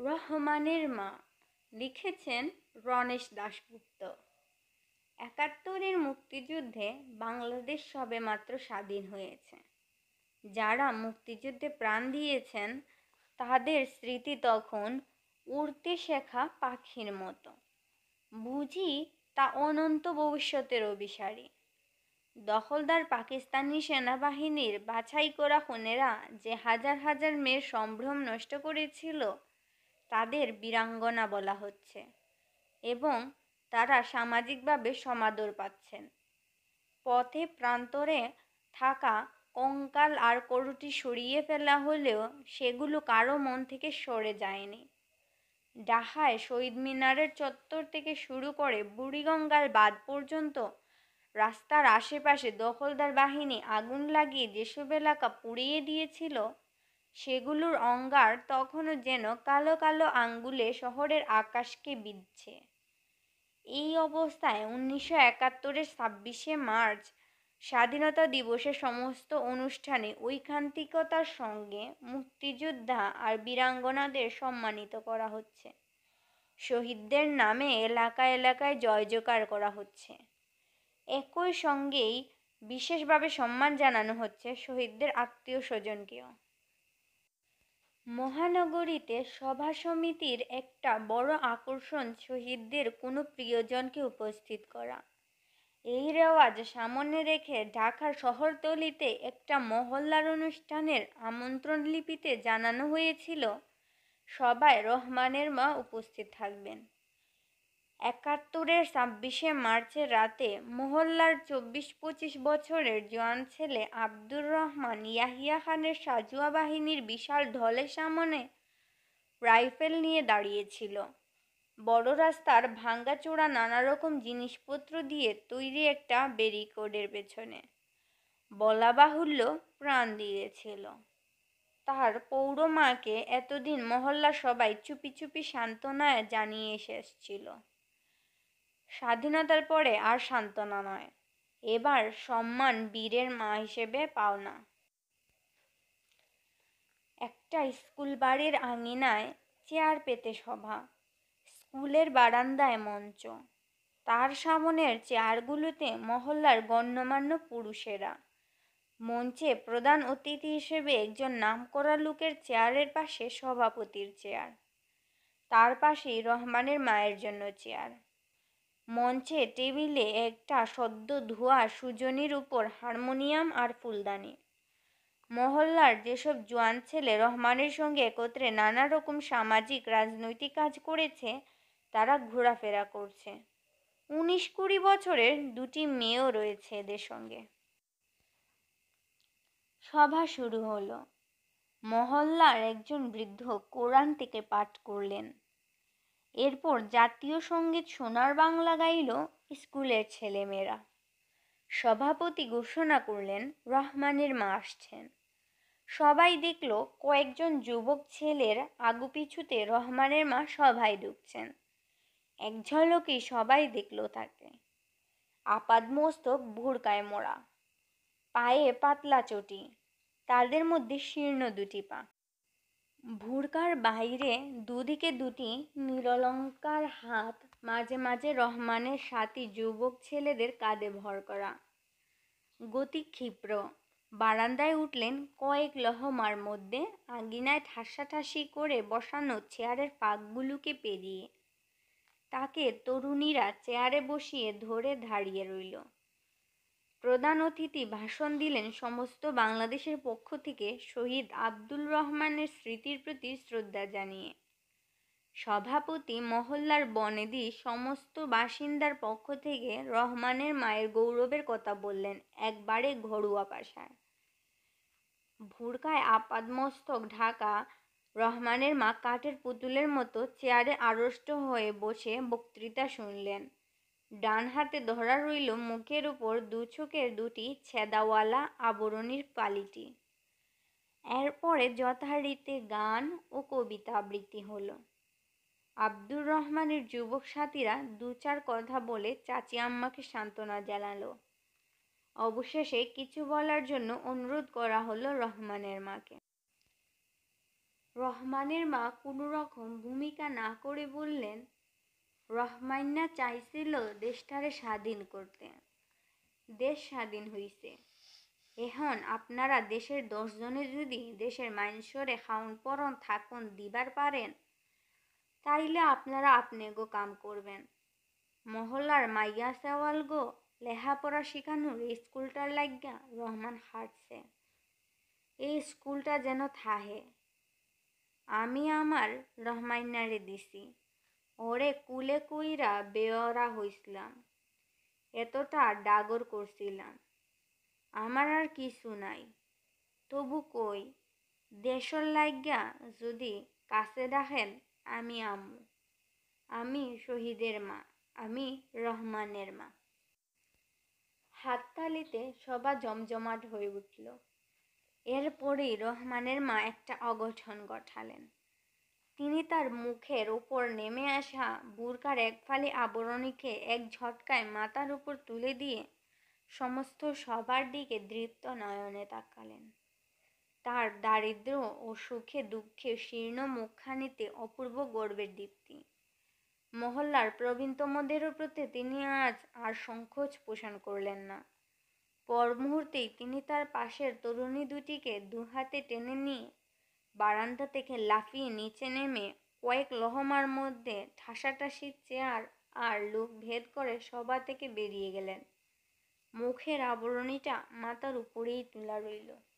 রহমানের মা লিখেছেন রণেশ দাশগুপ্ত। ৭১-এর মুক্তিযুদ্ধে বাংলাদেশ সবেমাত্র স্বাধীন হয়েছে। যারা মুক্তিযুদ্ধে প্রাণ দিয়েছেন তাদের স্মৃতি তখন উড়তে শেখা পাখির মতো। বুঝি তা অনন্ত ভবিষ্যতের অভিসারী। দখলদার পাকিস্তানি সেনাবাহিনীর বাছাই করা খুনেরা যে হাজার হাজার মেয়ের সম্ভ্রম নষ্ট করেছিল তাদের বীরাঙ্গনা বলা হচ্ছে এবং তারা সামাজিকভাবে সমাদর পাচ্ছেন। পথে প্রান্তরে থাকা কঙ্কাল আর করুটি সরিয়ে ফেলা হলেও সেগুলো কারো মন থেকে সরে যায়নি। ঢাকায় শহীদ মিনারের চত্বর থেকে শুরু করে বুড়িগঙ্গার বাঁধ পর্যন্ত রাস্তার আশেপাশে দখলদার বাহিনী আগুন লাগিয়ে যেসব এলাকা পুড়িয়ে দিয়েছিল সেগুলোর অঙ্গার তখনও যেন কালো কালো আঙ্গুলে শহরের আকাশকে বিঁধছে। এই অবস্থায় ১৯৭১-এর ২৬শে মার্চ স্বাধীনতা দিবসের সমস্ত অনুষ্ঠানে ঐকান্তিকতার সঙ্গে মুক্তিযোদ্ধা আর বীরাঙ্গনাদের সম্মানিত করা হচ্ছে। শহীদদের নামে এলাকায় এলাকায় জয়জয়কার করা হচ্ছে। একই সঙ্গেই বিশেষভাবে সম্মান জানানো হচ্ছে শহীদদের আত্মীয় স্বজনকেও। মহানগরীতে সভা সমিতির একটা বড় আকর্ষণ শহীদদের কোনো প্রিয়জনকে উপস্থিত করা। এই রেওয়াজ সামনে রেখে ঢাকার শহরতলিতে একটা মহল্লার অনুষ্ঠানের আমন্ত্রণ লিপিতে জানানো হয়েছিল সবাই রহমানের মা উপস্থিত থাকবেন। ৭১-এর ২৬শে মার্চের রাতে মহল্লার ২৪-২৫ বছরের জোয়ান ছেলে আব্দুর রহমান ইয়াহিয়া খানের সাজুয়া বাহিনীর বিশাল ঢলের সামনে রাইফেল নিয়ে দাঁড়িয়েছিল। বড় রাস্তার ভাঙ্গাচোরা নানারকম জিনিসপত্র দিয়ে তৈরি একটা ব্যারিকেডের পেছনে। বলা বাহুল্য প্রাণ দিয়েছিল। তার পৌর মাকে এতদিন মহল্লার সবাই চুপি চুপি সান্ত্বনা জানিয়ে এসেছিল। স্বাধীনতার পরে আর সান্ত্বনা নয়, এবার সম্মান বীরের মা হিসেবে পাওনা। একটা স্কুল বাড়ির আঙিনায় চেয়ার পেতে সভা, স্কুলের বারান্দায় মঞ্চ, তার সামনের চেয়ারগুলোতে মহল্লার গণ্যমান্য পুরুষেরা। মঞ্চে প্রধান অতিথি হিসেবে একজন নামকরা লোকের চেয়ারের পাশে সভাপতির চেয়ার, তার পাশেই রহমানের মায়ের জন্য চেয়ার। মঞ্চে টেবিলে একটা সদ্য ধোয়া সুজনির উপর হারমোনিয়াম আর ফুলদানি। মহল্লার যেসব জোয়ান ছেলে রহমানের সঙ্গে একত্রে নানা রকম সামাজিক রাজনৈতিক কাজ করেছে তারা ঘোরাফেরা করছে। ১৯-২০ বছরের দুটি মেয়েও রয়েছে এদের সঙ্গে। সভা শুরু হলো। মহল্লার একজন বৃদ্ধ কোরআন থেকে পাঠ করলেন। এরপর জাতীয় সঙ্গীত সোনার বাংলা গাইল স্কুলের ছেলেমেয়েরা। সভাপতি ঘোষণা করলেন রহমানের মা আসছেন। সবাই দেখল কয়েকজন যুবক ছেলের আগুপিছুতে রহমানের মা সভায় ঢুকছেন। এক ঝলকেই সবাই দেখল তাকে। আপাদমস্তক বোরকায় মোড়া, পায়ে পাতলা চটি, তাদের মধ্যে শীর্ণ দুটি পা। বোরকার বাইরে দুদিকে দুটি নিরলঙ্কার হাত মাঝে মাঝে রহমানের সাথী যুবক ছেলেদের কাঁধে ভর করা। গতি ক্ষিপ্র। বারান্দায় উঠলেন কয়েক লহমার মধ্যে আঙিনায় ঠাসাঠাসি করে বসানো চেয়ারের ফাঁকগুলোকে পেরিয়ে। তাকে তরুণীরা চেয়ারে বসিয়ে ধরে দাঁড়িয়ে রইল। প্রধান অতিথি ভাষণ দিলেন সমস্ত বাংলাদেশের পক্ষ থেকে শহীদ আব্দুল রহমানের স্মৃতির প্রতি শ্রদ্ধা জানিয়ে। সভাপতি মহল্লার বনেদি সমস্ত বাসিন্দার পক্ষ থেকে রহমানের মায়ের গৌরবের কথা বললেন একবারে ঘরোয়া ভাষায়। বোরকায় আপাদমস্তক ঢাকা রহমানের মা কাঠের পুতুলের মতো চেয়ারে আড়ষ্ট হয়ে বসে বক্তৃতা শুনলেন। ডান হাতে ধরা রইল মুখের উপর দু চোখের দুটি ছেদাওয়ালা আবরণীর পালিটি। এরপরে যথারীতি গান ও কবিতা আবৃত্তি হলো। আব্দুর রহমানের যুবক সাথীরা দু চার কথা বলে চাচি আম্মাকে সান্ত্বনা জানালো। অবশেষে কিছু বলার জন্য অনুরোধ করা হলো রহমানের মাকে। রহমানের মা কোনো রকম ভূমিকা না করে বললেন, রহমান্না চাইছিল দেশটারে স্বাধীন করতে। দেশ স্বাধীন হইছে। এখন আপনারা দেশের 10 জনে যদি দেশের মাইনষরে খাউন পরন থাকুন দিবার পারেন, তাইলে আপনারা আপনেগো কাম করবেন। মহল্লার মাইয়া সেওয়াল গো লেহাপড়া শিখানোর স্কুলটার লাগিয়া রহমান হাঁটছে। এই স্কুলটা যেন থাহে। আমি আমার রহমান্নারে দিছি। ওরে কুলে কইরা বেওরা হইছিলাম। এতটা ডাগর করছিলাম। আমার আর কিছু নাই। তবু কই, দেশর লাগিয়া যদি কাছে রাখেন আমি আম্মু। আমি শহীদের মা, আমি রহমানের মা। হাততালিতে সভা জমজমাট হয়ে উঠল। এরপরেই রহমানের মা একটা অঘটন ঘটালেন। তিনি তার মুখের উপর নেমে আসা বুরকার এক ফালি আবরণীকে এক ঝটকায় মাথার উপর তুলে দিয়ে সমস্ত সবার দিকে দৃপ্ত নয়নে তাকালেন। তার দারিদ্র ও সুখে দুঃখে শীর্ণ মুখখানিতে অপূর্ব গর্বের দীপ্তি। মহল্লার প্রবীণতমদেরও প্রতি তিনি আজ আর সংকোচ পোষণ করলেন না। পর মুহূর্তেই তিনি তার পাশের তরুণী দুটিকে দুহাতে টেনে নিয়ে বারান্দা থেকে লাফিয়ে নিচে নেমে কয়েক লহমার মধ্যে ঠাসাঠাসি চেয়ার আর লোক ভেদ করে সভা থেকে বেরিয়ে গেলেন। মুখের আবরণীটা মাথার উপরেই তোলা রইল।